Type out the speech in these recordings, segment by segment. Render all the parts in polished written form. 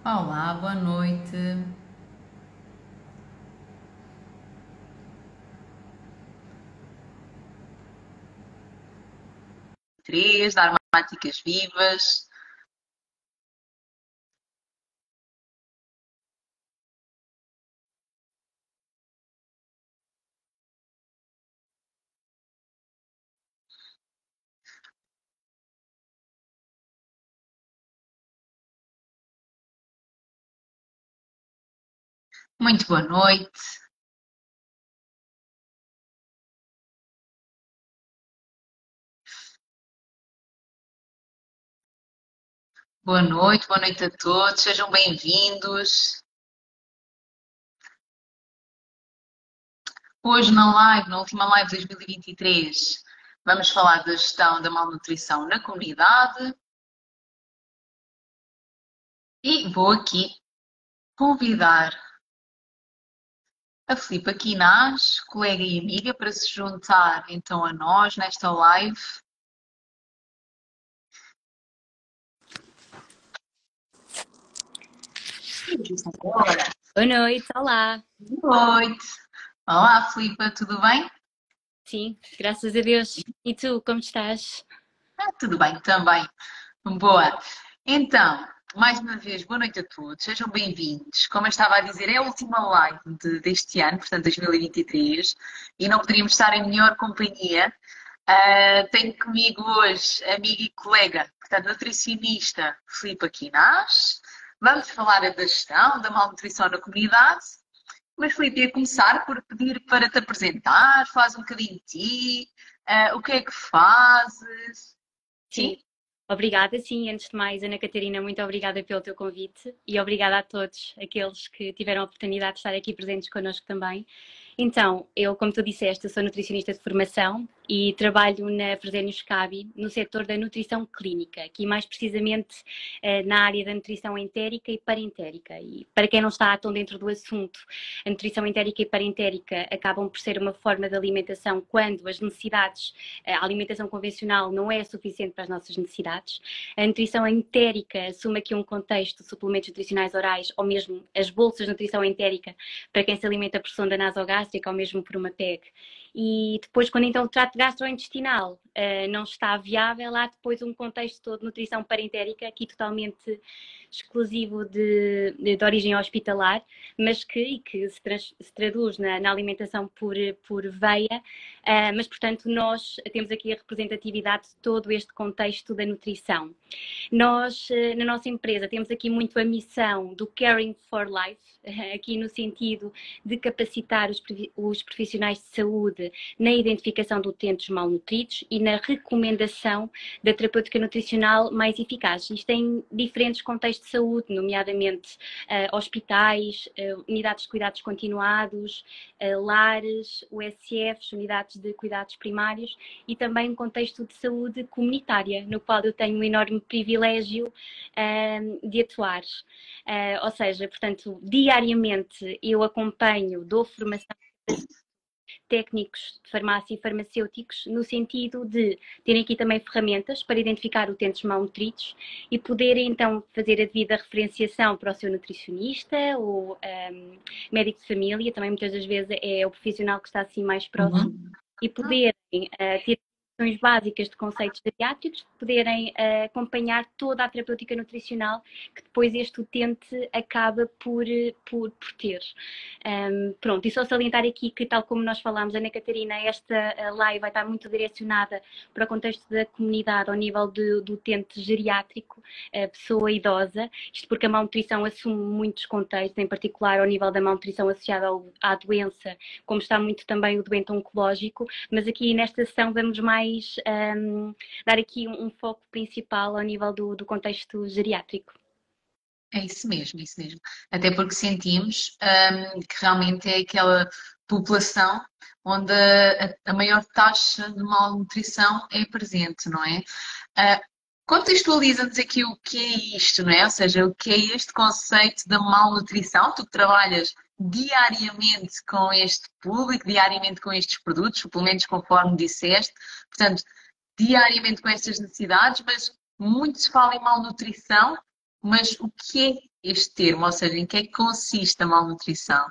Olá, boa noite. Três, dar matemáticas vivas. Muito boa noite. Boa noite a todos, sejam bem-vindos. Hoje na última live de 2023, vamos falar da gestão da malnutrição na comunidade e vou aqui convidar a Filipa Quinás, colega e amiga, para se juntar então a nós nesta live. Boa noite, olá. Boa noite. Olá, Filipa, tudo bem? Sim, graças a Deus. E tu, como estás? Tudo bem também. Boa. Então, mais uma vez, boa noite a todos, sejam bem-vindos. Como eu estava a dizer, é a última live deste ano, portanto 2023, e não poderíamos estar em melhor companhia. Tenho comigo hoje amiga e colega, portanto, nutricionista Filipe Quinás. Vamos falar da gestão da malnutrição na comunidade. Mas Filipe, ia começar por pedir para te apresentar, faz um bocadinho de ti, o que é que fazes? Sim, Sim? obrigada. Sim, antes de mais, Ana Catarina, muito obrigada pelo teu convite e obrigada a todos aqueles que tiveram a oportunidade de estar aqui presentes connosco também. Então, eu, como tu disseste, eu sou nutricionista de formação e trabalho na Fresenius Kabi, no setor da nutrição clínica, aqui mais precisamente na área da nutrição entérica e parentérica. E para quem não está tão dentro do assunto, a nutrição entérica e parentérica acabam por ser uma forma de alimentação quando as necessidades, a alimentação convencional não é suficiente para as nossas necessidades. A nutrição entérica assume aqui um contexto de suplementos nutricionais orais ou mesmo as bolsas de nutrição entérica para quem se alimenta por sonda nasogástrica ou mesmo por uma PEG. E depois, quando então o trato gastrointestinal não está viável, há depois um contexto todo de nutrição parentérica, aqui totalmente exclusivo de origem hospitalar, mas que se traduz na alimentação por veia, mas portanto nós temos aqui a representatividade de todo este contexto da nutrição. Nós, na nossa empresa, temos aqui muito a missão do Caring for Life, aqui no sentido de capacitar os profissionais de saúde na identificação de utentes malnutridos e na recomendação da terapêutica nutricional mais eficaz. Isto em diferentes contextos de saúde, nomeadamente hospitais, unidades de cuidados continuados, lares, USFs, unidades de cuidados primários e também um contexto de saúde comunitária, no qual eu tenho um enorme privilégio de atuar. Ou seja, portanto, diariamente eu acompanho, dou formação técnicos de farmácia e farmacêuticos no sentido de terem aqui também ferramentas para identificar utentes malnutridos e poderem então fazer a devida referenciação para o seu nutricionista ou médico de família, também muitas das vezes é o profissional que está assim mais próximo, e poderem ter noções básicas de conceitos geriátricos, poderem acompanhar toda a terapêutica nutricional que depois este utente acaba por ter. Pronto, e só salientar aqui que, tal como nós falámos, Ana Catarina, esta live vai estar muito direcionada para o contexto da comunidade ao nível do utente geriátrico, pessoa idosa, isto porque a malnutrição assume muitos contextos, em particular ao nível da malnutrição associada à doença, como está muito também o doente oncológico, mas aqui nesta sessão vamos mais dar aqui um foco principal ao nível do contexto geriátrico. É isso mesmo, é isso mesmo. Até porque sentimos que realmente é aquela população onde a maior taxa de malnutrição é presente, não é? Ah, Contextualiza-nos aqui o que é isto, não é? Ou seja, o que é este conceito da malnutrição? Tu que trabalhas diariamente com este público, diariamente com estes produtos, suplementos, conforme disseste, portanto, diariamente com estas necessidades, mas muito se fala em malnutrição. mas o que é este termo? Ou seja, em que é que consiste a malnutrição?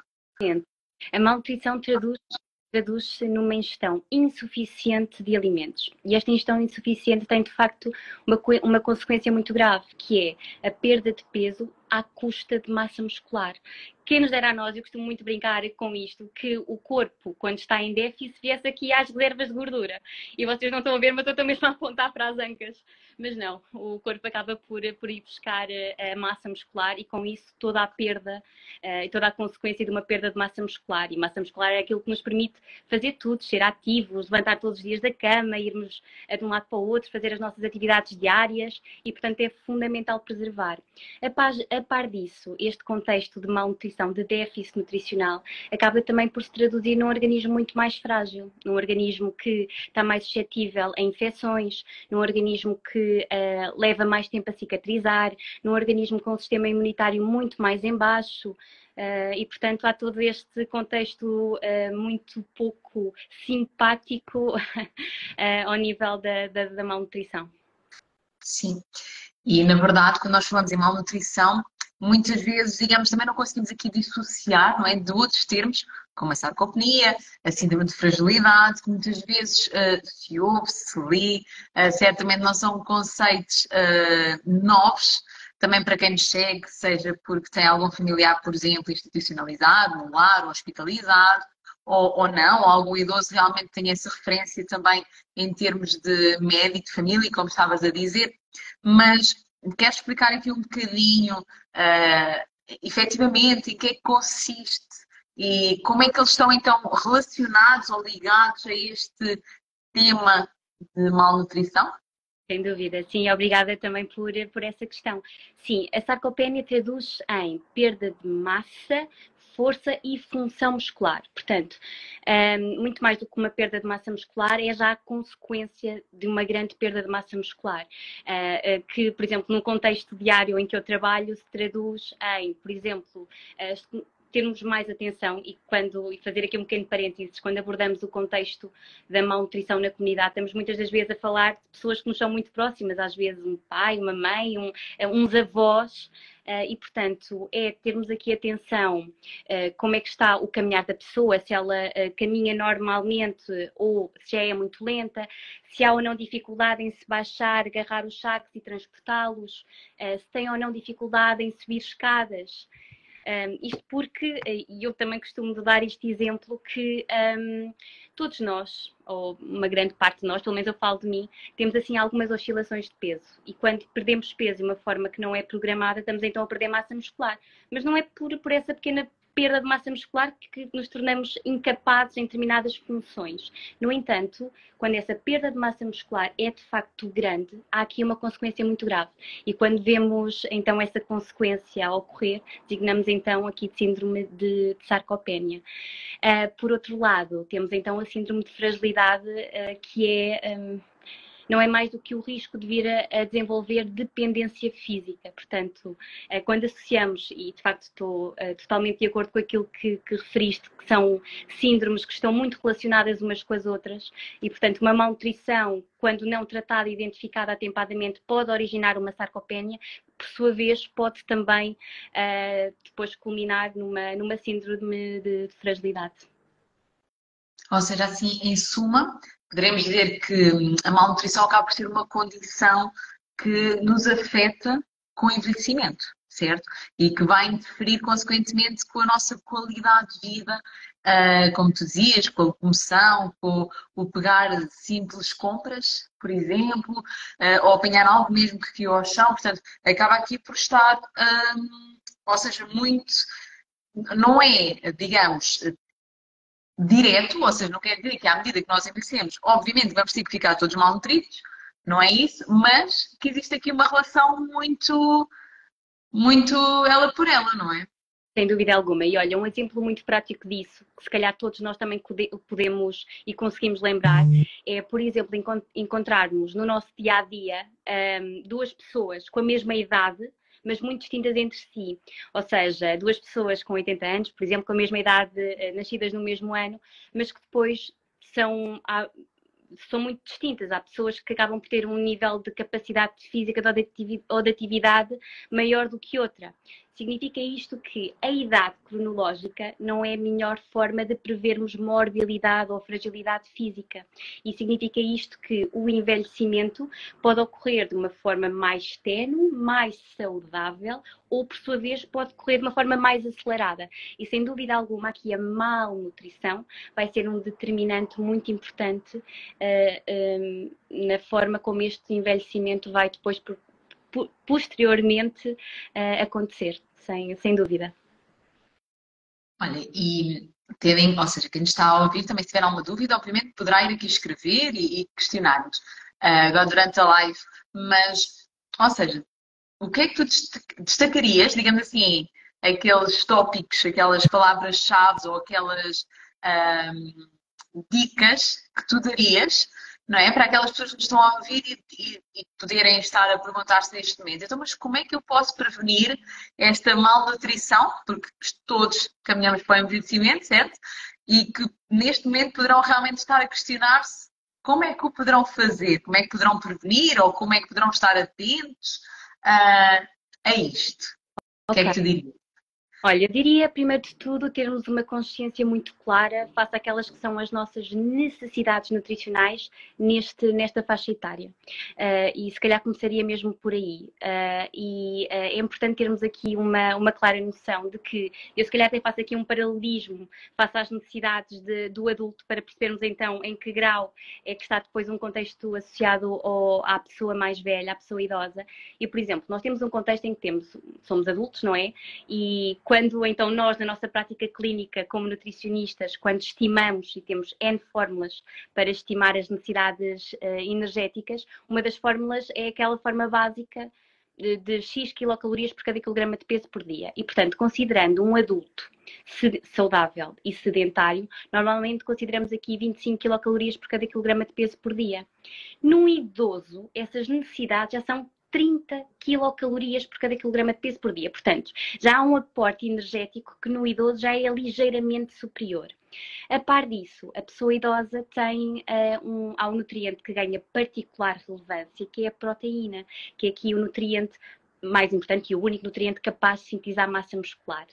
A malnutrição traduz-se numa ingestão insuficiente de alimentos. E esta ingestão insuficiente tem, de facto, uma consequência muito grave, que é a perda de peso à custa de massa muscular. Quem nos dera a nós, eu costumo muito brincar com isto, que o corpo, quando está em déficit, viesse aqui às reservas de gordura. E vocês não estão a ver, mas eu estou mesmo a apontar para as ancas. Mas não, o corpo acaba por ir buscar a massa muscular e com isso toda a perda e toda a consequência de uma perda de massa muscular. E massa muscular é aquilo que nos permite fazer tudo, ser ativos, levantar todos os dias da cama, irmos de um lado para o outro, fazer as nossas atividades diárias e, portanto, é fundamental preservar. A par disso, este contexto de malnutrição, de déficit nutricional, acaba também por se traduzir num organismo muito mais frágil, num organismo que está mais suscetível a infecções, num organismo que leva mais tempo a cicatrizar, num organismo com um sistema imunitário muito mais em baixo. E, portanto, há todo este contexto muito pouco simpático ao nível da malnutrição. Sim. E, na verdade, quando nós falamos em malnutrição, muitas vezes, digamos, também não conseguimos aqui dissociar, não é, de outros termos, como a sarcopenia, a síndrome de fragilidade, que muitas vezes se ouve, se lê, certamente não são conceitos novos, também para quem nos segue, seja porque tem algum familiar, por exemplo, institucionalizado, no lar, ou hospitalizado, ou não, ou algum idoso realmente tem essa referência também em termos de médico de família, como estavas a dizer, mas quero explicar aqui um bocadinho, efetivamente, em que é que consiste e como é que eles estão então relacionados ou ligados a este tema de malnutrição? Sem dúvida, sim, obrigada também por essa questão. Sim, a sarcopenia traduz em perda de massa, força e função muscular. Portanto, muito mais do que uma perda de massa muscular, é já a consequência de uma grande perda de massa muscular. Que, por exemplo, no contexto diário em que eu trabalho, se traduz em, por exemplo, termos mais atenção e fazer aqui um pequeno parênteses, quando abordamos o contexto da malnutrição na comunidade, estamos muitas das vezes a falar de pessoas que nos são muito próximas, às vezes um pai, uma mãe, uns avós, e portanto é termos aqui atenção como é que está o caminhar da pessoa, se ela caminha normalmente ou se já é muito lenta, se há ou não dificuldade em se baixar, agarrar os sacos e transportá-los, se tem ou não dificuldade em subir escadas. Isto porque, e eu também costumo dar este exemplo, que todos nós, ou uma grande parte de nós, pelo menos eu falo de mim, temos assim algumas oscilações de peso. E quando perdemos peso de uma forma que não é programada, estamos então a perder massa muscular. Mas não é por essa pequena perda de massa muscular que nos tornamos incapazes em determinadas funções. No entanto, quando essa perda de massa muscular é de facto grande, há aqui uma consequência muito grave. E quando vemos então essa consequência a ocorrer, designamos então aqui de síndrome de sarcopenia. Por outro lado, temos então a síndrome de fragilidade, que é não é mais do que o risco de vir a desenvolver dependência física. Portanto, quando associamos, e de facto estou totalmente de acordo com aquilo que referiste, que são síndromes que estão muito relacionadas umas com as outras, e portanto uma malnutrição, quando não tratada e identificada atempadamente, pode originar uma sarcopenia, por sua vez pode também depois culminar numa síndrome de fragilidade. Ou seja, assim, em suma, poderemos dizer que a malnutrição acaba por ser uma condição que nos afeta com o envelhecimento, certo? E que vai interferir, consequentemente, com a nossa qualidade de vida, como tu dizias, com a locomoção, com o pegar simples compras, por exemplo, ou apanhar algo mesmo que caiu ao chão. Portanto, acaba aqui por estar, ou seja, muito. Não é, digamos, direto, ou seja, não quer dizer que à medida que nós envelhecemos, obviamente vamos ter que ficar todos malnutridos, não é isso, mas que existe aqui uma relação muito, muito ela por ela, não é? Sem dúvida alguma. E olha, um exemplo muito prático disso, que se calhar todos nós também podemos e conseguimos lembrar, é, por exemplo, encontrarmos no nosso dia a dia duas pessoas com a mesma idade, mas muito distintas entre si. Ou seja, duas pessoas com 80 anos, por exemplo, com a mesma idade, nascidas no mesmo ano, mas que depois são muito distintas. Há pessoas que acabam por ter um nível de capacidade física ou de atividade maior do que outra. Significa isto que a idade cronológica não é a melhor forma de prevermos morbilidade ou fragilidade física. E significa isto que o envelhecimento pode ocorrer de uma forma mais ténue, mais saudável, ou por sua vez pode ocorrer de uma forma mais acelerada. E sem dúvida alguma aqui a malnutrição vai ser um determinante muito importante na forma como este envelhecimento vai depois posteriormente acontecer, sem dúvida. Olha, e terem, ou seja, quem nos está a ouvir também se tiver alguma dúvida, obviamente poderá ir aqui escrever e questionar-nos agora durante a live, mas, ou seja, o que é que tu destacarias, digamos assim, aqueles tópicos, aquelas palavras-chave ou aquelas dicas que tu darias, não é? Para aquelas pessoas que nos estão a ouvir e poderem estar a perguntar-se neste momento. Então, mas como é que eu posso prevenir esta malnutrição? Porque todos caminhamos para o envelhecimento, certo? E que neste momento poderão realmente estar a questionar-se como é que o poderão fazer, como é que poderão prevenir ou como é que poderão estar atentos a isto. O que é que tu dirias? Olha, eu diria, primeiro de tudo, termos uma consciência muito clara face àquelas que são as nossas necessidades nutricionais nesta faixa etária. E se calhar começaria mesmo por aí. É importante termos aqui uma clara noção de que, eu se calhar até faço aqui um paralelismo face às necessidades do adulto, para percebermos então em que grau é que está depois um contexto associado à pessoa mais velha, à pessoa idosa. E, por exemplo, nós temos um contexto em que somos adultos, não é? E quando então nós, na nossa prática clínica como nutricionistas, quando estimamos e temos N fórmulas para estimar as necessidades energéticas, uma das fórmulas é aquela forma básica de X quilocalorias por cada quilograma de peso por dia. E, portanto, considerando um adulto saudável e sedentário, normalmente consideramos aqui 25 quilocalorias por cada quilograma de peso por dia. Num idoso, essas necessidades já são 30 quilocalorias por cada quilograma de peso por dia. Portanto, já há um aporte energético que no idoso já é ligeiramente superior. A par disso, a pessoa idosa tem há um nutriente que ganha particular relevância, que é a proteína, que é aqui o nutriente mais importante e o único nutriente capaz de sintetizar massa muscular.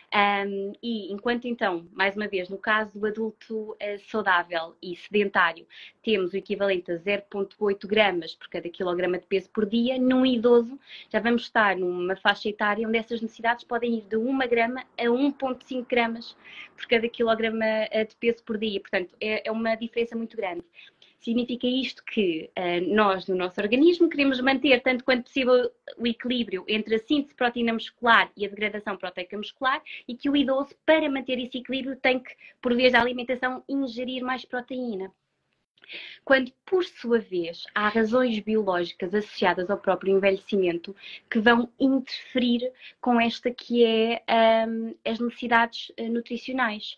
E enquanto então, mais uma vez, no caso do adulto saudável e sedentário, temos o equivalente a 0,8 gramas por cada quilograma de peso por dia, num idoso já vamos estar numa faixa etária onde essas necessidades podem ir de 1 grama a 1,5 gramas por cada quilograma de peso por dia. Portanto, é uma diferença muito grande. Significa isto que nós, no nosso organismo, queremos manter, tanto quanto possível, o equilíbrio entre a síntese de proteína muscular e a degradação proteica muscular, e que o idoso, para manter esse equilíbrio, tem que, por via da alimentação, ingerir mais proteína. Quando, por sua vez, há razões biológicas associadas ao próprio envelhecimento que vão interferir com esta que é as necessidades nutricionais.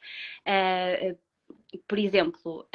Por exemplo,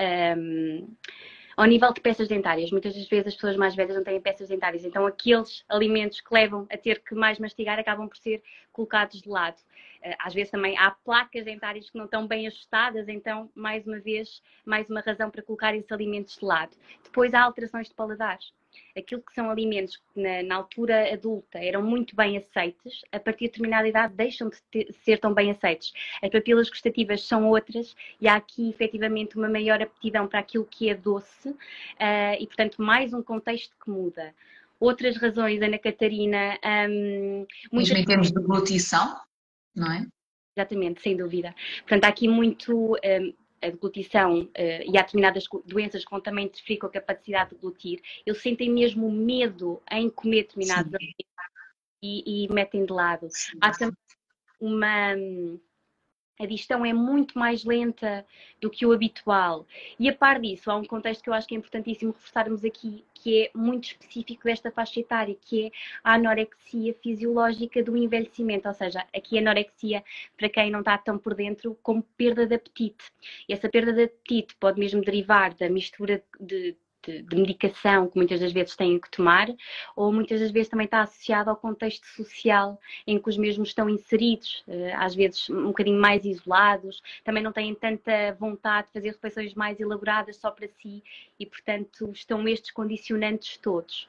ao nível de peças dentárias, muitas das vezes as pessoas mais velhas não têm peças dentárias, então aqueles alimentos que levam a ter que mais mastigar acabam por ser colocados de lado. Às vezes também há placas dentárias que não estão bem ajustadas, então, mais uma vez, mais uma razão para colocar esses alimentos de lado. Depois há alterações de paladar. Aquilo que são alimentos que na altura adulta eram muito bem aceites, a partir de determinada idade deixam de ser tão bem aceites. As papilas gustativas são outras e há aqui efetivamente uma maior aptidão para aquilo que é doce e, portanto, mais um contexto que muda. Outras razões, Ana Catarina... Mesmo em termos de deglutição, não é? Exatamente, sem dúvida. Portanto, há aqui muito... a deglutição e há determinadas doenças que vão também interferir com a capacidade de deglutir, eles sentem mesmo medo em comer determinados alimentos e metem de lado. Há também a digestão é muito mais lenta do que o habitual. E a par disso, há um contexto que eu acho que é importantíssimo reforçarmos aqui, que é muito específico desta faixa etária, que é a anorexia fisiológica do envelhecimento. Ou seja, aqui a anorexia, para quem não está tão por dentro, como perda de apetite. E essa perda de apetite pode mesmo derivar da mistura de de medicação que muitas das vezes têm que tomar, ou muitas das vezes também está associado ao contexto social em que os mesmos estão inseridos, às vezes um bocadinho mais isolados, também não têm tanta vontade de fazer refeições mais elaboradas só para si e, portanto, estão estes condicionantes todos.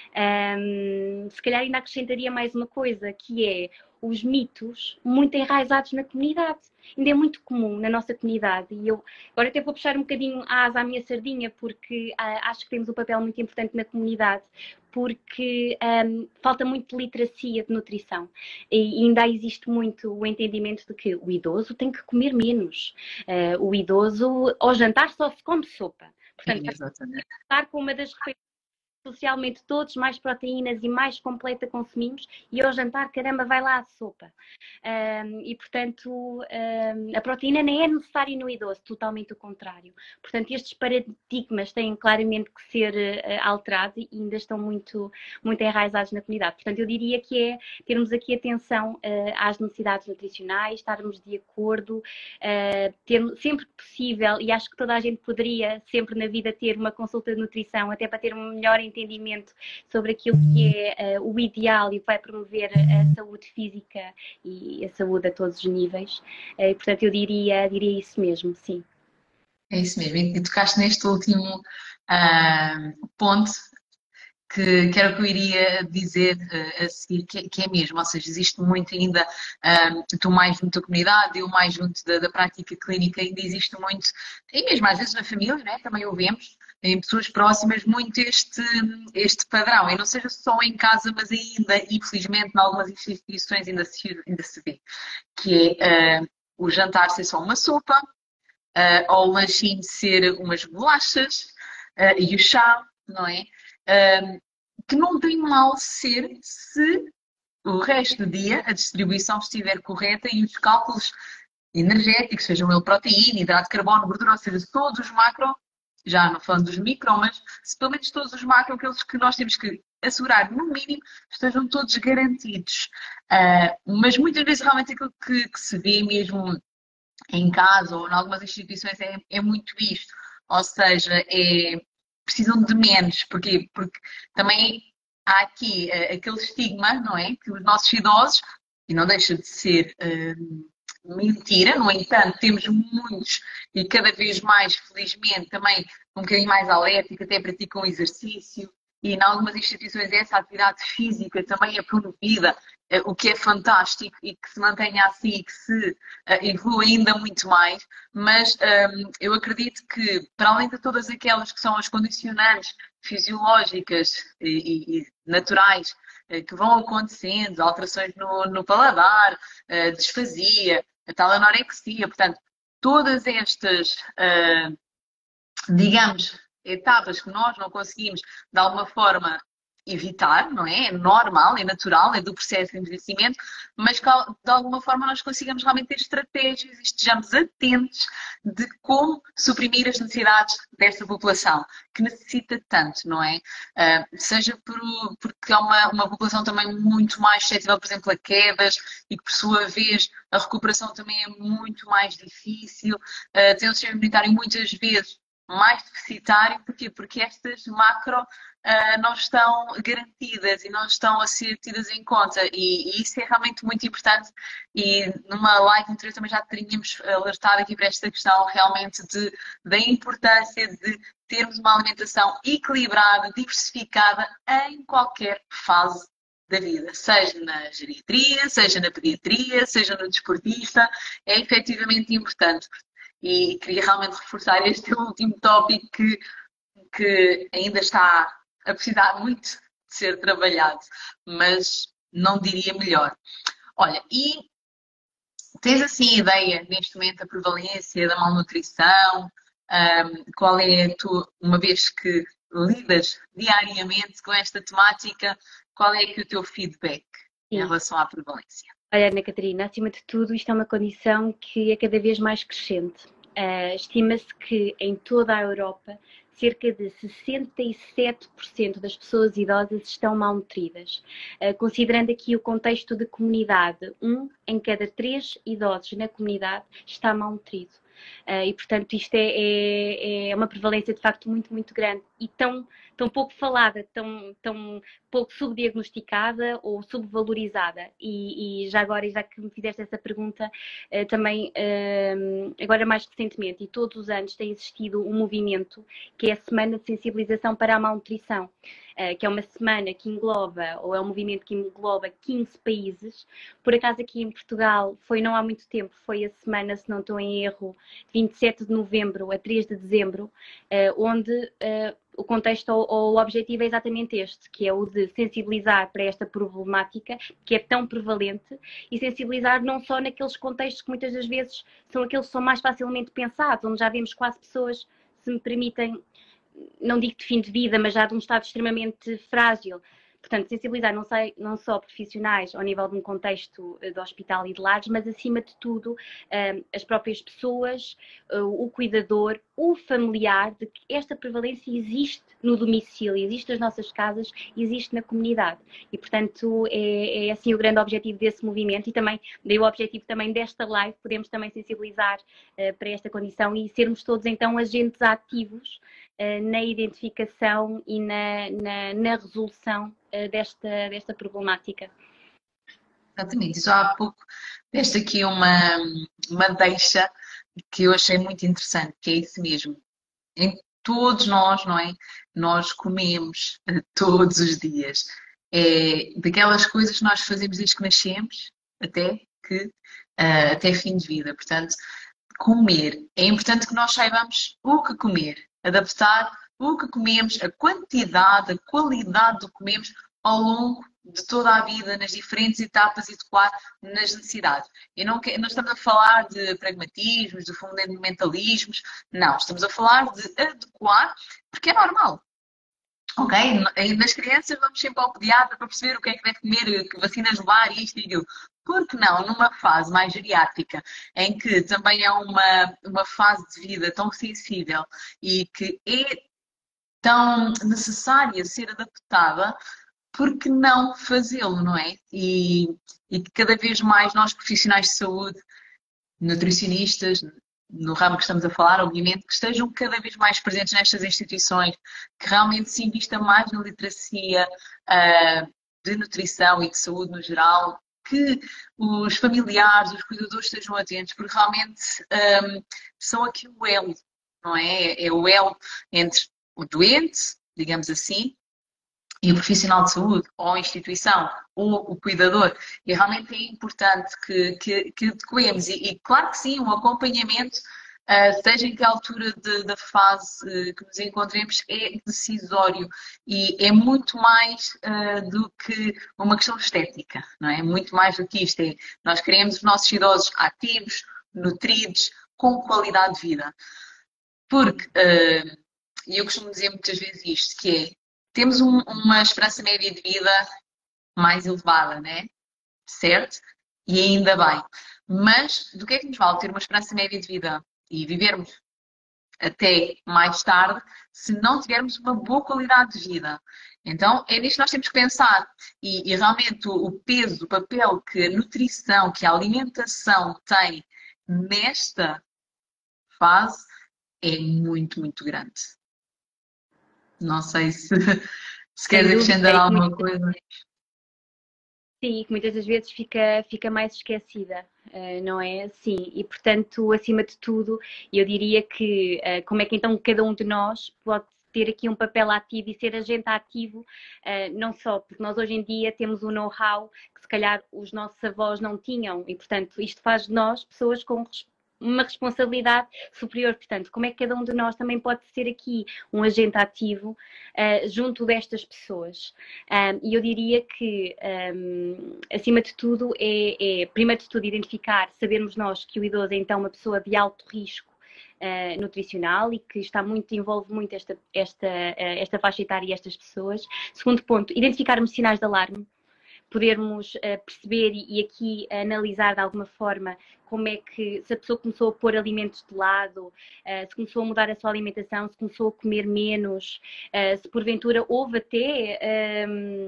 Se calhar ainda acrescentaria mais uma coisa, que é os mitos muito enraizados na comunidade. Ainda é muito comum na nossa comunidade, e eu agora até vou puxar um bocadinho a asa à minha sardinha, porque acho que temos um papel muito importante na comunidade, porque falta muito de literacia de nutrição e ainda existe muito o entendimento de que o idoso tem que comer menos, o idoso ao jantar só se come sopa. Portanto, Exatamente. estar com uma das refeições socialmente todos mais proteínas e mais completa consumimos, e ao jantar, caramba, vai lá a sopa. E, portanto, a proteína nem é necessária no idoso, totalmente o contrário. Portanto, estes paradigmas têm claramente que ser alterados e ainda estão muito, muito enraizados na comunidade. Portanto, eu diria que é termos aqui atenção às necessidades nutricionais, estarmos de acordo, ter sempre que possível, e acho que toda a gente poderia sempre na vida ter uma consulta de nutrição, até para ter um melhor entendimento sobre aquilo que é o ideal e vai promover a saúde física e a saúde a todos os níveis. E, portanto, eu diria isso mesmo, sim. É isso mesmo. E tocaste neste último ponto que era o que eu iria dizer a seguir, que é mesmo, ou seja, existe muito ainda, tu mais junto da comunidade, eu mais junto da prática clínica, ainda existe muito, e mesmo às vezes na família, né, também o vemos, em pessoas próximas, muito este padrão, e não seja só em casa, mas ainda, infelizmente, em algumas instituições ainda se vê, que é o jantar ser só uma sopa, ou o lanchinho ser umas bolachas, e o chá, não é? Que não tem mal ser se o resto do dia a distribuição estiver correta e os cálculos energéticos, sejam ele proteína, hidrato de carbono, gordura, ou seja, todos os macro, já não falando dos micro, mas se pelo menos todos os macro, aqueles que nós temos que assegurar, no mínimo, estejam todos garantidos. Mas muitas vezes realmente aquilo que se vê mesmo em casa ou em algumas instituições é muito isto. Ou seja, precisam de menos. Porquê? Porque também há aqui aquele estigma, não é? Que os nossos idosos, e não deixa de ser mentira, no entanto, temos muitos e cada vez mais, felizmente, também um bocadinho mais alerta e que até praticam exercício. E em algumas instituições essa atividade física também é promovida, o que é fantástico e que se mantenha assim e que se evolua ainda muito mais. Mas eu acredito que, para além de todas aquelas que são as condicionantes fisiológicas e naturais que vão acontecendo, alterações no paladar, disfasia, a tal anorexia, portanto, todas estas, digamos, etapas que nós não conseguimos de alguma forma evitar, não é? É normal, é natural, é do processo de envelhecimento, mas que de alguma forma nós consigamos realmente ter estratégias e estejamos atentos de como suprimir as necessidades desta população, que necessita tanto, não é? Seja porque é uma população também muito mais suscetível, por exemplo, a quedas e que, por sua vez, a recuperação também é muito mais difícil, tem um sistema imunitário muitas vezes mais deficitário, porquê? Porque estas macro não estão garantidas e não estão a ser tidas em conta e isso é realmente muito importante e numa live anterior também já teríamos alertado aqui para esta questão realmente da importância de termos uma alimentação equilibrada, diversificada em qualquer fase da vida, seja na geriatria, seja na pediatria, seja no desportista, é efetivamente importante. E queria realmente reforçar este último tópico que ainda está a precisar muito de ser trabalhado, mas não diria melhor. Olha, e tens assim ideia neste momento a prevalência da malnutrição? Qual é a tua, uma vez que lidas diariamente com esta temática, qual é que o teu feedback em Sim. relação à prevalência? Olha, Ana Catarina, acima de tudo, isto é uma condição que é cada vez mais crescente. Estima-se que em toda a Europa cerca de 67% das pessoas idosas estão malnutridas. Considerando aqui o contexto de comunidade, 1 em cada 3 idosos na comunidade está malnutrido. E, portanto, isto é uma prevalência de facto muito, muito grande. e tão pouco falada, tão pouco subdiagnosticada ou subvalorizada. E já agora, já que me fizeste essa pergunta, também agora mais recentemente, e todos os anos tem existido um movimento que é a Semana de Sensibilização para a Malnutrição, que é uma semana que engloba, ou é um movimento que engloba 15 países. Por acaso aqui em Portugal foi não há muito tempo, foi a semana, se não estou em erro, 27 de novembro a 3 de dezembro, onde o contexto ou o objetivo é exatamente este, que é o de sensibilizar para esta problemática que é tão prevalente e sensibilizar não só naqueles contextos que muitas das vezes são aqueles que são mais facilmente pensados, onde já vemos quase pessoas, se me permitem, não digo de fim de vida, mas já de um estado extremamente frágil. Portanto, sensibilizar não só profissionais ao nível de um contexto de hospital e de lares, mas acima de tudo as próprias pessoas, o cuidador, o familiar, de que esta prevalência existe no domicílio, existe nas nossas casas, existe na comunidade. E, portanto, é assim o grande objetivo desse movimento e também, daí o objetivo também desta live, podemos também sensibilizar para esta condição e sermos todos então agentes ativos na identificação e na resolução desta problemática. Exatamente. Já há pouco deste aqui uma deixa que eu achei muito interessante, que é isso mesmo. Em todos nós, não é? Nós comemos todos os dias. É daquelas coisas que nós fazemos desde que nascemos até que até fim de vida. Portanto, comer. É importante que nós saibamos o que comer, adaptar o que comemos, a quantidade, a qualidade do que comemos ao longo de toda a vida, nas diferentes etapas e adequar nas necessidades. E não estamos a falar de pragmatismos, de fundamentalismos, não, estamos a falar de adequar, porque é normal. Ok? Nas crianças vamos sempre ao pediatra para perceber o que é que deve comer, que vacinas levar, isto e aquilo. Por que não, numa fase mais geriátrica, em que também é uma fase de vida tão sensível e que é tão necessária ser adaptada, por que não fazê-lo, não é? E que cada vez mais nós, profissionais de saúde, nutricionistas, no ramo que estamos a falar, obviamente, que estejam cada vez mais presentes nestas instituições, que realmente se invista mais na literacia de nutrição e de saúde no geral, que os familiares, os cuidadores estejam atentos, porque realmente são aqui o elo, não é? É o elo entre o doente, digamos assim, e o profissional de saúde, ou a instituição, ou o cuidador. E realmente é importante que adequemos. E claro que sim, um acompanhamento, seja em que altura da fase que nos encontremos, é decisório. E é muito mais do que uma questão estética, não é? Muito mais do que isto. Nós queremos os nossos idosos ativos, nutridos, com qualidade de vida. Porque, e eu costumo dizer muitas vezes isto, que é, temos uma esperança média de vida mais elevada, né? Certo? E ainda bem. Mas do que é que nos vale ter uma esperança média de vida e vivermos até mais tarde se não tivermos uma boa qualidade de vida? Então é nisto que nós temos que pensar. E realmente o peso, o papel que a nutrição, que a alimentação tem nesta fase é muito, muito grande. Não sei se queres acrescentar alguma coisa. Sim, que muitas das vezes fica mais esquecida, não é? Sim, e portanto, acima de tudo, eu diria que como é que então cada um de nós pode ter aqui um papel ativo e ser agente ativo, não só porque nós hoje em dia temos um know-how que se calhar os nossos avós não tinham e portanto isto faz de nós pessoas com uma responsabilidade superior. Portanto, como é que cada um de nós também pode ser aqui um agente ativo junto destas pessoas? E eu diria que, acima de tudo, primeiro de tudo, identificar, sabermos nós que o idoso é então uma pessoa de alto risco nutricional e que envolve muito esta faixa etária e estas pessoas. Segundo ponto, identificarmos sinais de alarme, podermos perceber e aqui analisar de alguma forma como é que, se a pessoa começou a pôr alimentos de lado, se começou a mudar a sua alimentação, se começou a comer menos, se porventura houve até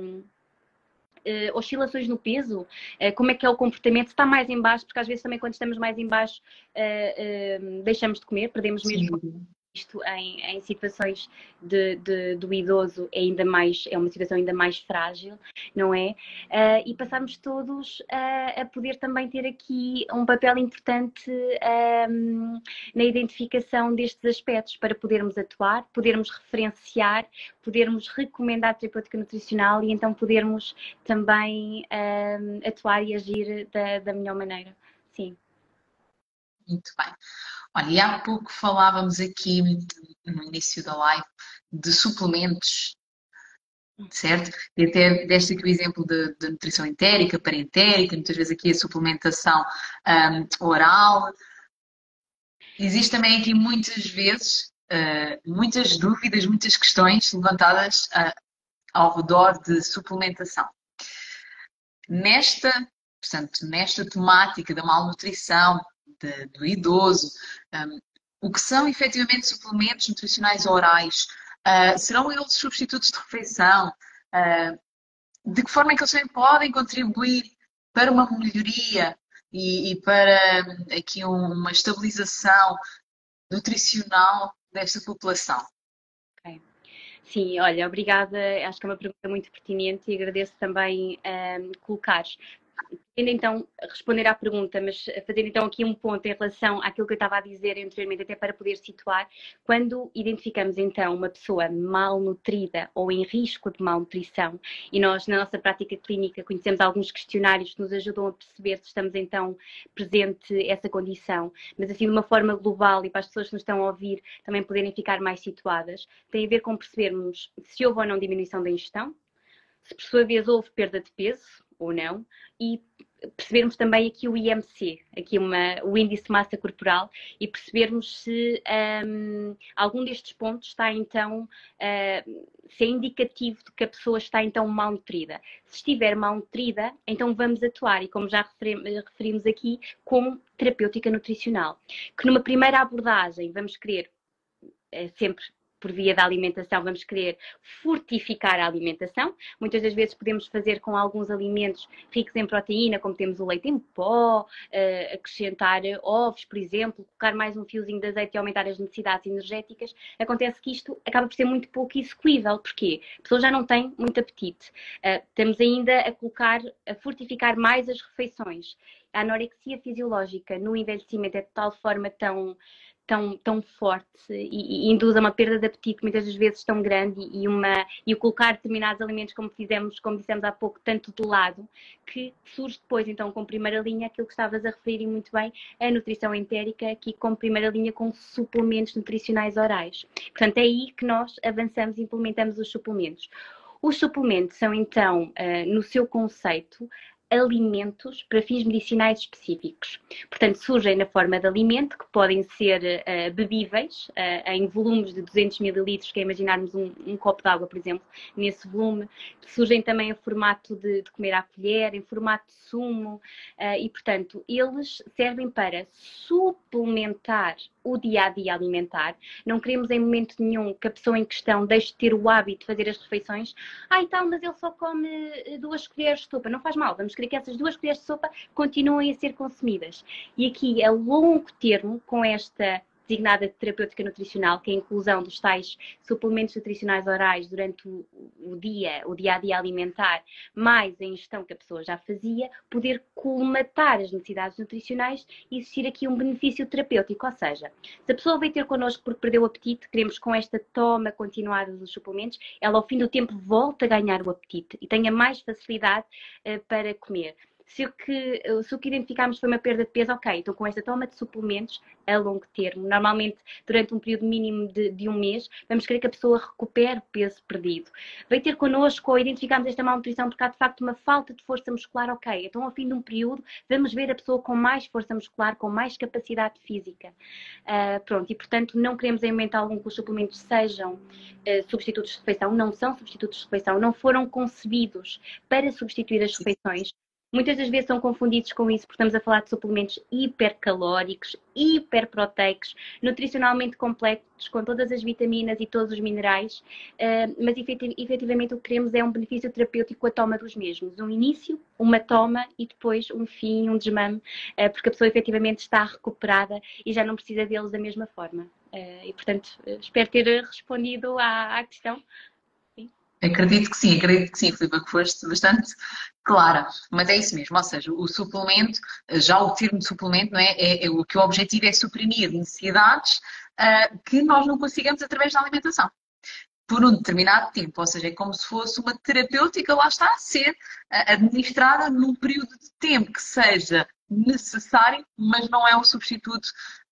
oscilações no peso, como é que é o comportamento, se está mais em baixo, porque às vezes também quando estamos mais em baixo deixamos de comer, perdemos mesmo isto em situações do idoso é uma situação ainda mais frágil, não é? E passarmos todos a poder também ter aqui um papel importante na identificação destes aspectos para podermos atuar, podermos referenciar, podermos recomendar terapêutica nutricional e então podermos também atuar e agir da melhor maneira. Sim. Muito bem. Olha, e há pouco falávamos aqui no início da live de suplementos, certo? E até deste aqui o exemplo de nutrição entérica, parentérica, muitas vezes aqui a suplementação oral. Existe também aqui muitas vezes muitas dúvidas, muitas questões levantadas ao redor de suplementação. Portanto, nesta temática da malnutrição do idoso, o que são efetivamente suplementos nutricionais orais? Serão eles substitutos de refeição? De que forma é que eles também podem contribuir para uma melhoria e para aqui uma estabilização nutricional desta população? Okay. Sim, olha, obrigada. Acho que é uma pergunta muito pertinente e agradeço também colocares. Então, responder à pergunta, mas fazer então aqui um ponto em relação àquilo que eu estava a dizer anteriormente, até para poder situar, quando identificamos então uma pessoa malnutrida ou em risco de malnutrição, e nós na nossa prática clínica conhecemos alguns questionários que nos ajudam a perceber se estamos então presente essa condição, mas assim de uma forma global e para as pessoas que nos estão a ouvir também poderem ficar mais situadas, tem a ver com percebermos se houve ou não diminuição da ingestão, se por sua vez houve perda de peso ou não, e percebermos também aqui o IMC, aqui o índice de massa corporal, e percebermos se algum destes pontos está então, se é indicativo de que a pessoa está então malnutrida. Se estiver malnutrida, então vamos atuar, e como já referimos aqui, com terapêutica nutricional, que numa primeira abordagem vamos querer sempre por via da alimentação, vamos querer fortificar a alimentação. Muitas das vezes podemos fazer com alguns alimentos ricos em proteína, como temos o leite em pó, acrescentar ovos, por exemplo, colocar mais um fiozinho de azeite e aumentar as necessidades energéticas. Acontece que isto acaba por ser muito pouco execuível. Porquê? A pessoa já não tem muito apetite. Estamos ainda a fortificar mais as refeições. A anorexia fisiológica no envelhecimento é de tal forma tão forte e induz a uma perda de apetite muitas das vezes tão grande e o colocar determinados alimentos como dissemos há pouco, tanto de lado, que surge depois então com primeira linha aquilo que estavas a referir e muito bem, a nutrição entérica, aqui com primeira linha com suplementos nutricionais orais. Portanto, é aí que nós avançamos e implementamos os suplementos. Os suplementos são então, no seu conceito, alimentos para fins medicinais específicos. Portanto, surgem na forma de alimento, que podem ser bebíveis, em volumes de 200 mililitros, que é imaginarmos um copo de água, por exemplo, nesse volume. Surgem também em formato de comer à colher, em formato de sumo, e, portanto, eles servem para suplementar o dia-a-dia alimentar. Não queremos em momento nenhum que a pessoa em questão deixe de ter o hábito de fazer as refeições. Mas ele só come 2 colheres de sopa. Não faz mal, vamos querer que essas 2 colheres de sopa continuem a ser consumidas. E aqui, a longo termo, com esta designada de terapêutica nutricional, que é a inclusão dos tais suplementos nutricionais orais durante o dia-a-dia alimentar, mais a ingestão que a pessoa já fazia, poder colmatar as necessidades nutricionais e existir aqui um benefício terapêutico. Ou seja, se a pessoa veio ter connosco porque perdeu o apetite, queremos com esta toma continuada dos suplementos, ela ao fim do tempo volta a ganhar o apetite e tenha mais facilidade para comer. Se o que identificamos foi uma perda de peso, ok, então com esta toma de suplementos a longo termo, normalmente durante um período mínimo de um mês, vamos querer que a pessoa recupere o peso perdido. Veio ter connosco ou identificamos esta malnutrição porque há de facto uma falta de força muscular, ok, então ao fim de um período vamos ver a pessoa com mais força muscular, com mais capacidade física. Pronto, e portanto não queremos em momento algum que os suplementos sejam substitutos de refeição, não são substitutos de refeição, não foram concebidos para substituir as refeições. Muitas das vezes são confundidos com isso, porque estamos a falar de suplementos hipercalóricos, hiperproteicos, nutricionalmente completos, com todas as vitaminas e todos os minerais, mas efetivamente o que queremos é um benefício terapêutico com a toma dos mesmos. Um início, uma toma e depois um fim, um desmame, porque a pessoa efetivamente está recuperada e já não precisa deles da mesma forma. E, portanto, espero ter respondido à questão. Sim. Acredito que sim, Filipe, que foste bastante clara, mas é isso mesmo, ou seja, o suplemento, já o termo de suplemento, não é? O que o objetivo é suprimir necessidades que nós não consigamos através da alimentação por um determinado tempo, ou seja, é como se fosse uma terapêutica, lá está, a ser administrada num período de tempo que seja necessário, mas não é um substituto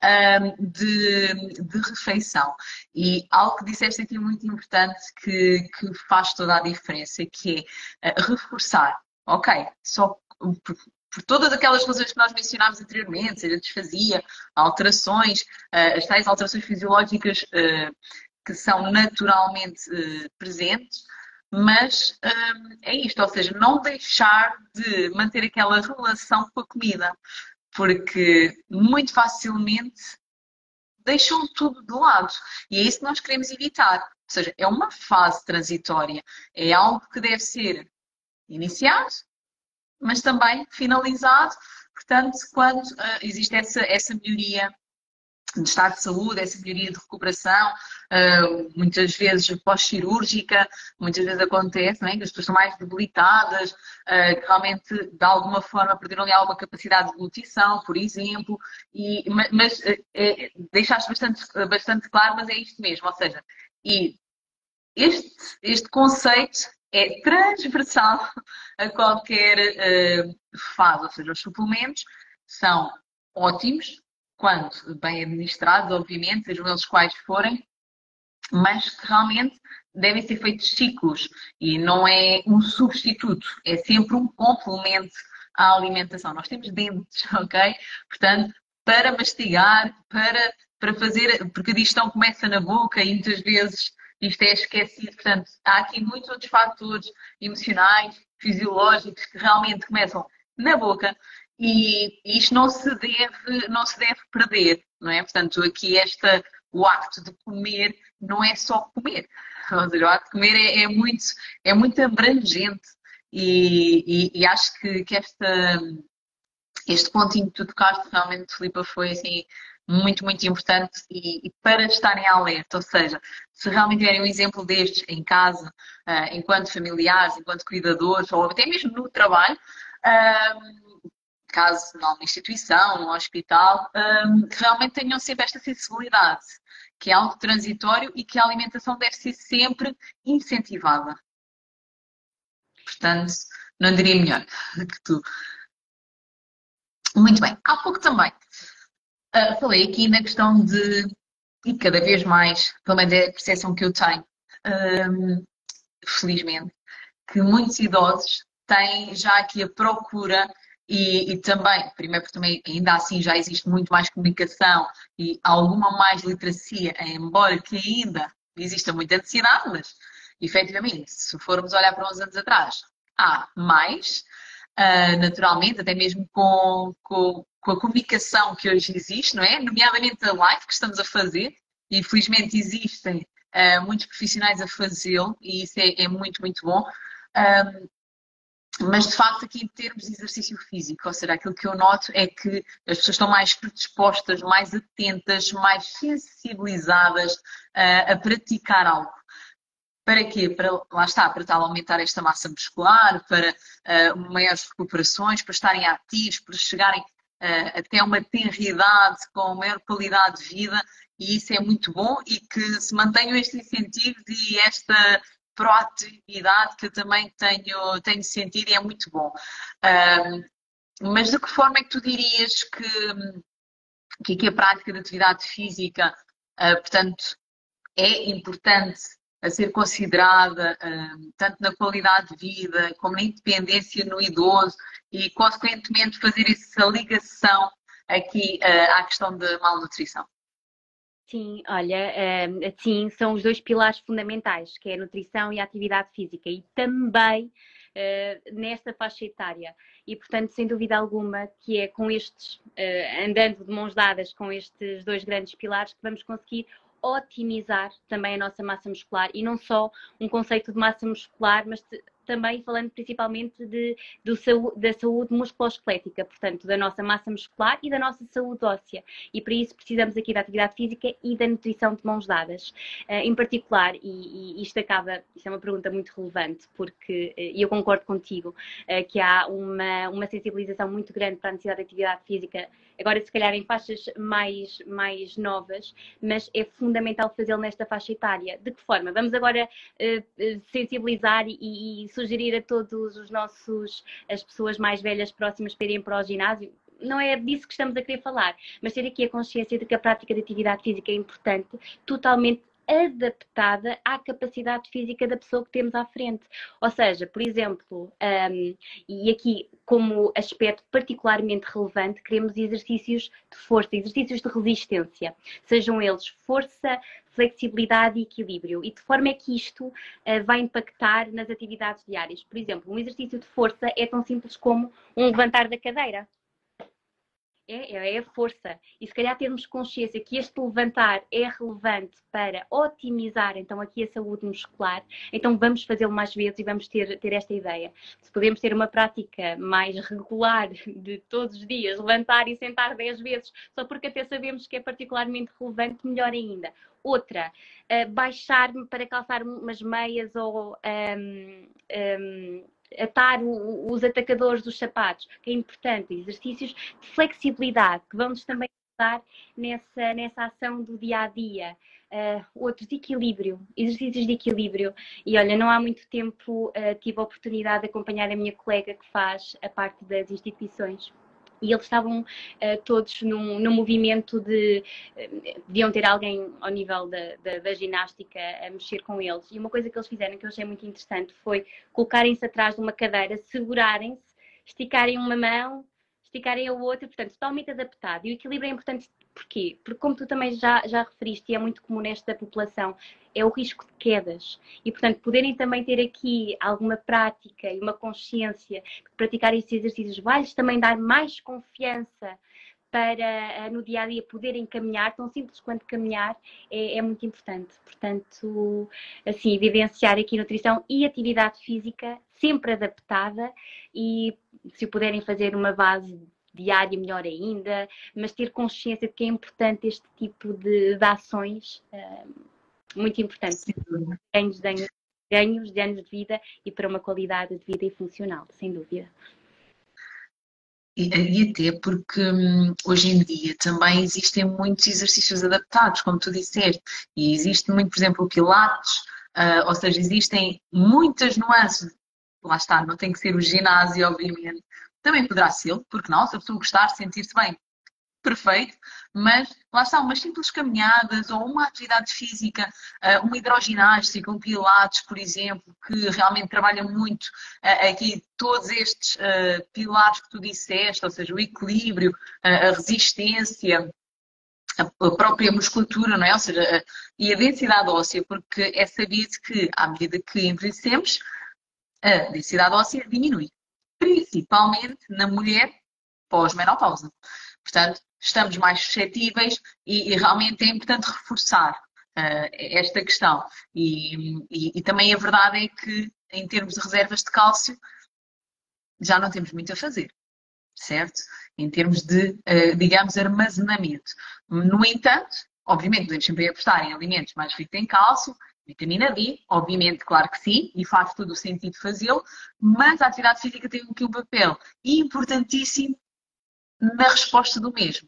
de refeição. E algo que disseste aqui muito importante que faz toda a diferença, que é reforçar, ok, só por todas aquelas razões que nós mencionámos anteriormente, seja disfasia, alterações, as tais alterações fisiológicas que são naturalmente presentes, mas é isto, ou seja, não deixar de manter aquela relação com a comida, porque muito facilmente deixam tudo de lado. E é isso que nós queremos evitar. Ou seja, é uma fase transitória, é algo que deve ser iniciado, mas também finalizado, portanto, quando existe essa melhoria de estado de saúde, essa melhoria de recuperação, muitas vezes pós-cirúrgica, muitas vezes acontece, não é? Que as pessoas estão mais debilitadas, que realmente de alguma forma perderam ali alguma capacidade de deglutição, por exemplo, mas deixaste bastante claro, mas é isto mesmo, ou seja, e este conceito é transversal a qualquer fase, ou seja, os suplementos são ótimos quando bem administrados, obviamente, sejam eles quais forem, mas que realmente devem ser feitos ciclos e não é um substituto, é sempre um complemento à alimentação. Nós temos dentes, ok? Portanto, para mastigar, para fazer, porque a digestão começa na boca e muitas vezes isto é esquecido. Portanto, há aqui muitos outros fatores emocionais, fisiológicos, que realmente começam na boca e isto não se deve perder, não é? Portanto, aqui o acto de comer não é só comer. Ou seja, o acto de comer é muito abrangente e acho que este pontinho que tu tocaste realmente, Filipa, foi assim muito, muito importante e para estarem alerta, ou seja, se realmente tiverem um exemplo destes em casa, enquanto familiares, enquanto cuidadores, ou até mesmo no trabalho, caso numa instituição, num hospital, que realmente tenham sempre esta sensibilidade, que é algo transitório e que a alimentação deve ser sempre incentivada. Portanto, não diria melhor que tu. Muito bem. Há pouco também falei aqui na questão e cada vez mais, pelo menos é a percepção que eu tenho, felizmente, que muitos idosos têm já aqui a procura e também, primeiro porque também ainda assim já existe muito mais comunicação e alguma mais literacia, embora que ainda exista muita necessidade, mas efetivamente, se formos olhar para uns anos atrás, há mais, naturalmente, até mesmo com a comunicação que hoje existe, não é? Nomeadamente a live que estamos a fazer, e infelizmente existem muitos profissionais a fazê-lo, e isso é muito, muito bom. Mas de facto, aqui em termos de exercício físico, ou seja, aquilo que eu noto é que as pessoas estão mais predispostas, mais atentas, mais sensibilizadas a praticar algo. Para quê? Lá está, para tal aumentar esta massa muscular, para maiores recuperações, para estarem ativos, para chegarem até uma tenridade com maior qualidade de vida, e isso é muito bom e que se mantenham estes incentivos e esta proatividade que eu também tenho sentido e é muito bom. Mas de que forma é que tu dirias que aqui a prática de atividade física, portanto, é importante a ser considerada tanto na qualidade de vida como na independência no idoso e, consequentemente, fazer essa ligação aqui à questão da malnutrição? Sim, olha, sim, são os dois pilares fundamentais, que é a nutrição e a atividade física, e também nesta faixa etária. E, portanto, sem dúvida alguma, que é com estes, andando de mãos dadas com estes dois grandes pilares, que vamos conseguir otimizar também a nossa massa muscular, e não só um conceito de massa muscular, mas também falando principalmente da saúde musculoesquelética, portanto, da nossa massa muscular e da nossa saúde óssea. E para isso precisamos aqui da atividade física e da nutrição de mãos dadas. Em particular, e isto é uma pergunta muito relevante, porque eu concordo contigo, que há uma sensibilização muito grande para a necessidade de atividade física, agora se calhar em faixas mais novas, mas é fundamental fazê-lo nesta faixa etária. De que forma? Vamos agora sensibilizar e sugerir a todos as pessoas mais velhas próximas para irem para o ginásio? Não é disso que estamos a querer falar, mas ter aqui a consciência de que a prática de atividade física é importante, totalmente adaptada à capacidade física da pessoa que temos à frente. Ou seja, por exemplo, e aqui como aspecto particularmente relevante, queremos exercícios de força, exercícios de resistência, sejam eles força, flexibilidade e equilíbrio. E de forma é que isto vai impactar nas atividades diárias. Por exemplo, um exercício de força é tão simples como um levantar da cadeira. É a força. E se calhar termos consciência que este levantar é relevante para otimizar então aqui a saúde muscular, então vamos fazê-lo mais vezes e vamos ter esta ideia. Se podemos ter uma prática mais regular de todos os dias, levantar e sentar 10 vezes, só porque até sabemos que é particularmente relevante, melhor ainda. Outra, baixar-me para calçar umas meias ou atar os atacadores dos sapatos, que é importante, exercícios de flexibilidade, que vão-nos também ajudar nessa ação do dia-a-dia. Outros de equilíbrio, exercícios de equilíbrio. E olha, não há muito tempo tive a oportunidade de acompanhar a minha colega que faz a parte das instituições. E eles estavam todos num movimento deviam ter alguém ao nível da ginástica a mexer com eles. E uma coisa que eles fizeram, que eu achei muito interessante, foi colocarem-se atrás de uma cadeira, segurarem-se, esticarem uma mão, esticarem a outra, portanto, totalmente adaptado. E o equilíbrio é importante porquê? Porque como tu também já referiste, e é muito comum nesta população, é o risco de quedas. E, portanto, poderem também ter aqui alguma prática e uma consciência de praticar estes exercícios vai-lhes também dar mais confiança para no dia-a-dia poderem caminhar, tão simples quanto caminhar, é muito importante. Portanto, assim, vivenciar aqui nutrição e atividade física sempre adaptada e se puderem fazer uma base diária, melhor ainda, mas ter consciência de que é importante este tipo de ações, muito importante. Ganhos de anos de vida e para uma qualidade de vida e funcional, sem dúvida. E até porque hoje em dia também existem muitos exercícios adaptados, como tu disseste, e existe muito, por exemplo, o Pilates, ou seja, existem muitas nuances. Lá está, não tem que ser o ginásio, obviamente. Também poderá ser, porque não, se a pessoa gostar, sentir-se bem, perfeito, mas lá está, umas simples caminhadas ou uma atividade física, uma hidroginástica, um pilates, por exemplo, que realmente trabalha muito aqui todos estes pilares que tu disseste, ou seja, o equilíbrio, a resistência, a própria musculatura, não é? Ou seja, e a densidade óssea, porque é sabido que à medida que envelhecemos, a densidade óssea diminui, principalmente na mulher pós-menopausa. Portanto, estamos mais suscetíveis e realmente é importante reforçar esta questão. E também a verdade é que, em termos de reservas de cálcio, já não temos muito a fazer, certo? Em termos de, digamos, armazenamento. No entanto, obviamente, podemos sempre apostar em alimentos mais ricos em cálcio, vitamina D, obviamente, claro que sim, e faz todo o sentido fazê-lo, mas a atividade física tem aqui um papel importantíssimo na resposta do mesmo.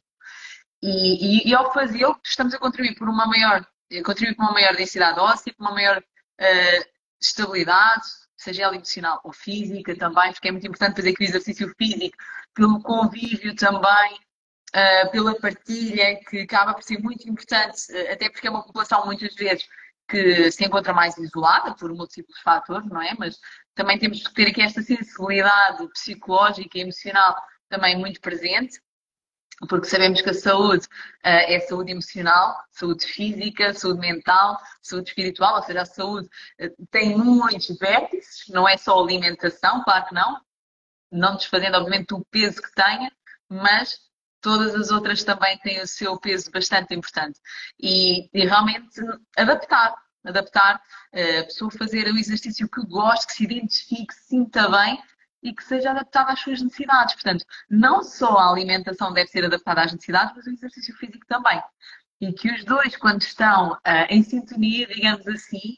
E ao fazê-lo, estamos a contribuir para uma maior densidade óssea, para uma maior estabilidade, seja ela emocional ou física também, porque é muito importante fazer aquele exercício físico, pelo convívio também, pela partilha, que acaba por ser muito importante, até porque é uma população muitas vezes que se encontra mais isolada por múltiplos fatores, não é? Mas também temos que ter aqui esta sensibilidade psicológica e emocional também muito presente, porque sabemos que a saúde é saúde emocional, saúde física, saúde mental, saúde espiritual, ou seja, a saúde tem muitos vértices, não é só alimentação, claro que não desfazendo obviamente o peso que tenha, mas todas as outras também têm o seu peso bastante importante. E realmente adaptar, Adaptar, a pessoa fazer o exercício que goste, que se identifique, se sinta bem e que seja adaptado às suas necessidades. Portanto, não só a alimentação deve ser adaptada às necessidades, mas o exercício físico também. E que os dois, quando estão em sintonia, digamos assim,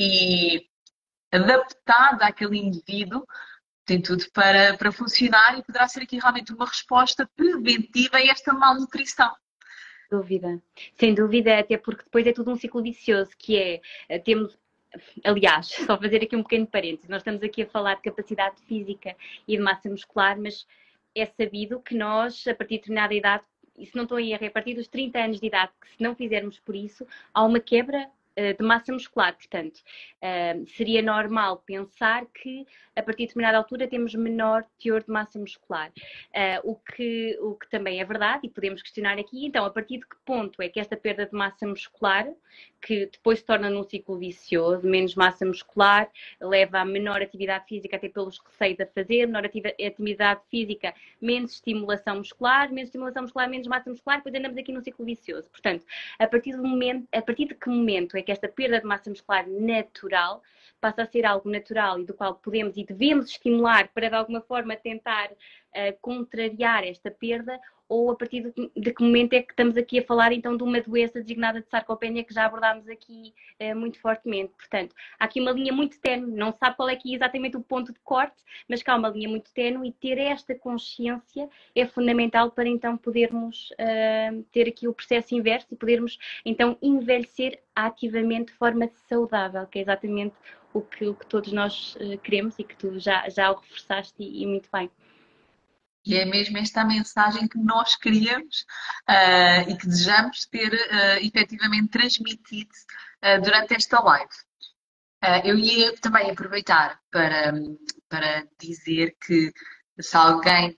e adaptados àquele indivíduo, tem tudo para funcionar e poderá ser aqui realmente uma resposta preventiva a esta malnutrição. Dúvida. Sem dúvida, até porque depois é tudo um ciclo vicioso, que é, temos, aliás, só fazer aqui um pequeno parênteses, nós estamos aqui a falar de capacidade física e de massa muscular, mas é sabido que nós, a partir de determinada idade, e se não estou em erro, é a partir dos 30 anos de idade, que se não fizermos por isso, há uma quebra de massa muscular. Portanto, seria normal pensar que a partir de determinada altura temos menor teor de massa muscular. O que também é verdade e podemos questionar aqui, então, a partir de que ponto é que esta perda de massa muscular, que depois se torna num ciclo vicioso, menos massa muscular, leva a menor atividade física, até pelos receios a fazer, menor atividade física, menos estimulação muscular, menos massa muscular, depois andamos aqui num ciclo vicioso. Portanto, a partir de que momento é que esta perda de massa muscular natural passa a ser algo natural e do qual podemos e devemos estimular para de alguma forma tentar contrariar esta perda, ou a partir de que momento é que estamos aqui a falar então de uma doença designada de sarcopenia que já abordámos aqui muito fortemente. Portanto, há aqui uma linha muito ténue, não se sabe qual é aqui exatamente o ponto de corte, mas que há uma linha muito ténue e ter esta consciência é fundamental para então podermos ter aqui o processo inverso e podermos então envelhecer ativamente de forma saudável, que é exatamente o que todos nós queremos e que tu já o reforçaste e muito bem. E é mesmo esta a mensagem que nós queríamos e que desejamos ter efetivamente transmitido durante esta live. Eu ia também aproveitar para dizer que se alguém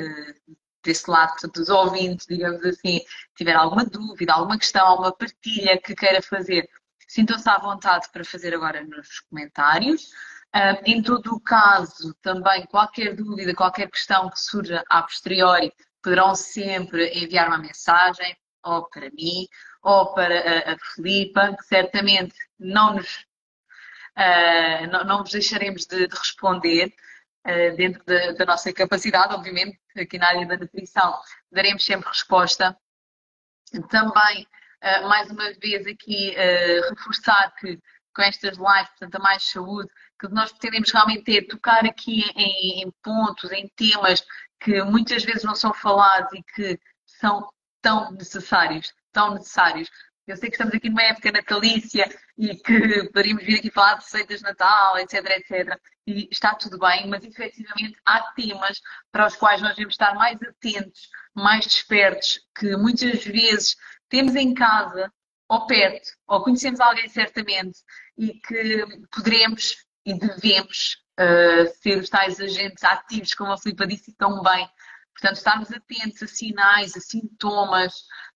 desse lado, portanto, dos ouvintes, digamos assim, tiver alguma dúvida, alguma questão, alguma partilha que queira fazer, sintam-se à vontade para fazer agora nos comentários. Em todo o caso, também qualquer dúvida, qualquer questão que surja a posteriori, poderão sempre enviar uma mensagem, ou para mim, ou para a Filipa, que certamente não vos deixaremos de responder dentro da nossa capacidade, obviamente, aqui na área da nutrição, daremos sempre resposta. Também, mais uma vez aqui, reforçar que com estas lives, portanto, a Mais Saúde, que nós pretendemos realmente tocar aqui em pontos, em temas que muitas vezes não são falados e que são tão necessários, tão necessários. Eu sei que estamos aqui numa época natalícia e que poderíamos vir aqui falar de receitas de Natal, etc, etc. E está tudo bem, mas efetivamente há temas para os quais nós devemos estar mais atentos, mais despertos, que muitas vezes temos em casa, ou perto, ou conhecemos alguém certamente, e que poderemos e devemos ser os tais agentes ativos, como a Filipa disse tão bem. Portanto, estarmos atentos a sinais, a sintomas,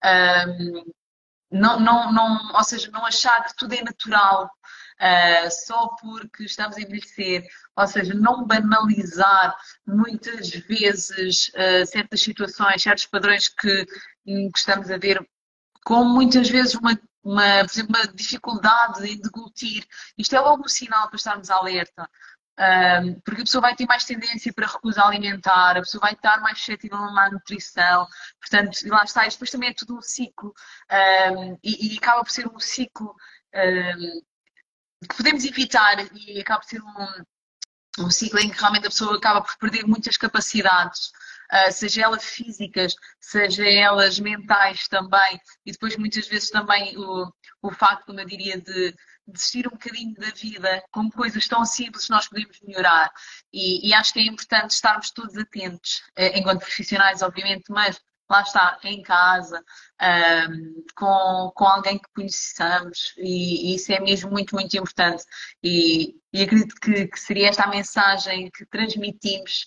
ou seja, não achar que tudo é natural só porque estamos a envelhecer, ou seja, não banalizar muitas vezes certas situações, certos padrões que estamos a ver, como muitas vezes por exemplo, uma dificuldade em deglutir. Isto é logo um sinal para estarmos alerta. Porque a pessoa vai ter mais tendência para recusa alimentar, a pessoa vai estar mais suscetível a uma nutrição, portanto, lá está, isto depois também é tudo um ciclo, e acaba por ser um ciclo que podemos evitar, e acaba por ser um ciclo em que realmente a pessoa acaba por perder muitas capacidades, seja elas físicas, seja elas mentais também, e depois muitas vezes também o facto, como eu diria, de desistir um bocadinho da vida, com coisas tão simples que nós podemos melhorar. E acho que é importante estarmos todos atentos, enquanto profissionais, obviamente, mas lá está, em casa, com alguém que conheçamos, e isso é mesmo muito, muito importante. E acredito que seria esta a mensagem que transmitimos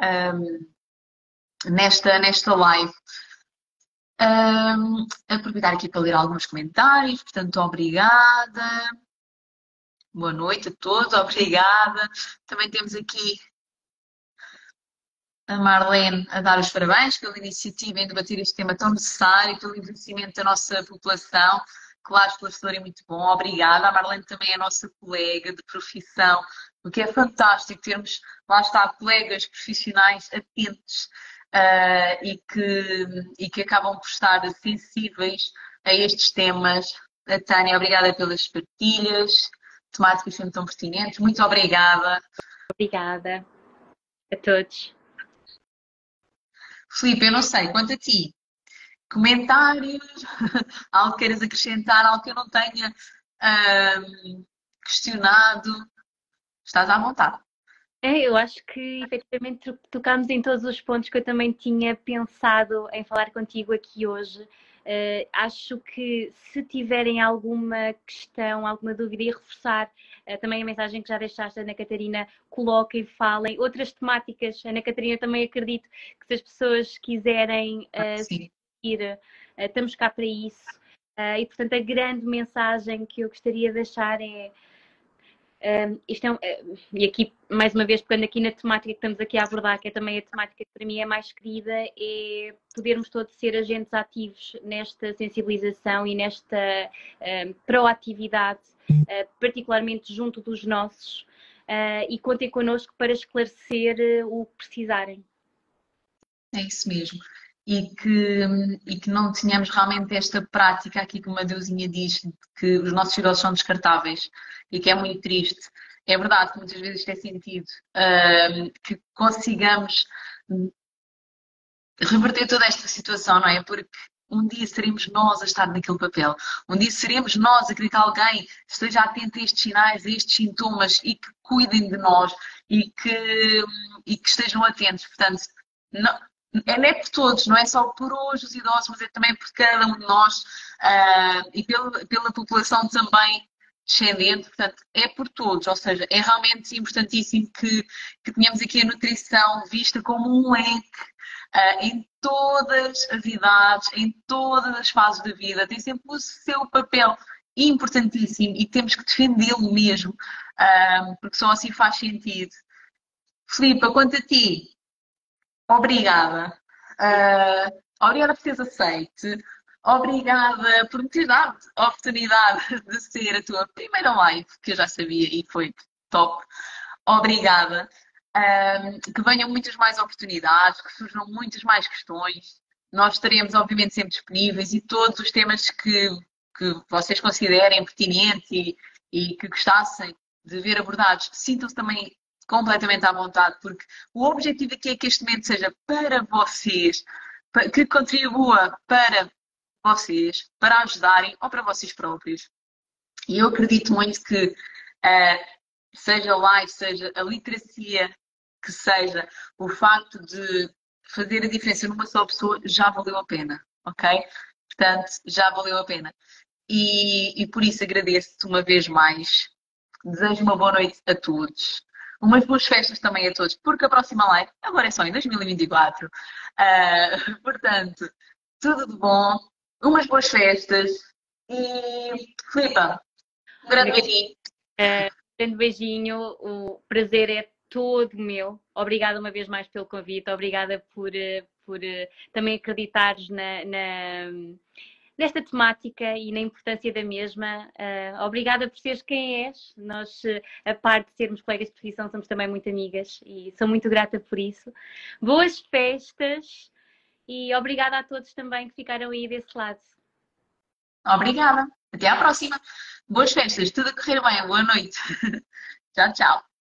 nesta live. Aproveitar aqui para ler alguns comentários, portanto, obrigada. Boa noite a todos, obrigada. Também temos aqui a Marlene a dar os parabéns pela iniciativa em debater este tema tão necessário, pelo envelhecimento da nossa população. claro, esclarecedor e muito bom. Obrigada. A Marlene também é nossa colega de profissão, o que é fantástico termos, lá está, colegas profissionais atentos e que acabam por estar sensíveis a estes temas. A Tânia, obrigada pelas partilhas, temáticas sempre tão pertinentes. Muito obrigada. Obrigada a todos. Filipe, eu não sei, quanto a ti, comentários, algo que queiras acrescentar, algo que eu não tenha questionado, estás à vontade. Eu acho que efetivamente tocámos em todos os pontos que eu também tinha pensado em falar contigo aqui hoje. Acho que se tiverem alguma questão, alguma dúvida e reforçar também a mensagem que já deixaste, Ana Catarina, coloquem, falem. Outras temáticas, Ana Catarina, também acredito que se as pessoas quiserem Sim. seguir, estamos cá para isso. E portanto a grande mensagem que eu gostaria de deixar é isto e aqui, mais uma vez, pegando aqui na temática que estamos aqui a abordar, que é também a temática que para mim é mais querida, é podermos todos ser agentes ativos nesta sensibilização e nesta proatividade, particularmente junto dos nossos, e contem connosco para esclarecer o que precisarem. É isso mesmo. E que não tenhamos realmente esta prática aqui, como a Deusinha diz, de que os nossos idosos são descartáveis e que é muito triste. É verdade que muitas vezes isto é sentido, que consigamos reverter toda esta situação, não é? Porque um dia seremos nós a estar naquele papel. Um dia seremos nós a querer que alguém esteja atento a estes sinais, a estes sintomas e que cuidem de nós e que estejam atentos. Portanto, não é por todos, não é só por hoje os idosos, mas é também por cada um de nós e pela população também descendente, portanto, é por todos, ou seja, é realmente importantíssimo que tenhamos aqui a nutrição vista como um leque em todas as idades, em todas as fases da vida, tem sempre o seu papel importantíssimo e temos que defendê-lo mesmo, porque só assim faz sentido. Filipe, quanto a ti, obrigada. Obrigada por teres aceite. Obrigada por me teres dado a oportunidade de ser a tua primeira live, que eu já sabia e foi top. Obrigada. Que venham muitas mais oportunidades, que surjam muitas mais questões. Nós estaremos, obviamente, sempre disponíveis e todos os temas que vocês considerem pertinentes e que gostassem de ver abordados, sintam-se também completamente à vontade, porque o objetivo aqui é que este momento seja para vocês, que contribua para vocês, para ajudarem ou para vocês próprios. E eu acredito muito que seja live, seja a literacia, que seja o facto de fazer a diferença numa só pessoa, já valeu a pena, ok? Portanto, já valeu a pena. E por isso agradeço-te uma vez mais. Desejo uma boa noite a todos. Umas boas festas também a todos, porque a próxima live agora é só em 2024. Portanto, tudo de bom, umas boas festas e Filipa, um grande beijinho. Grande beijinho, o prazer é todo meu. Obrigada uma vez mais pelo convite, obrigada por também acreditares nesta temática e na importância da mesma. Obrigada por seres quem és. Nós, a parte de sermos colegas de profissão, somos também muito amigas e sou muito grata por isso. Boas festas e obrigada a todos também que ficaram aí desse lado. Obrigada. Até à próxima. Boas festas. Tudo a correr bem. Boa noite. Tchau, tchau.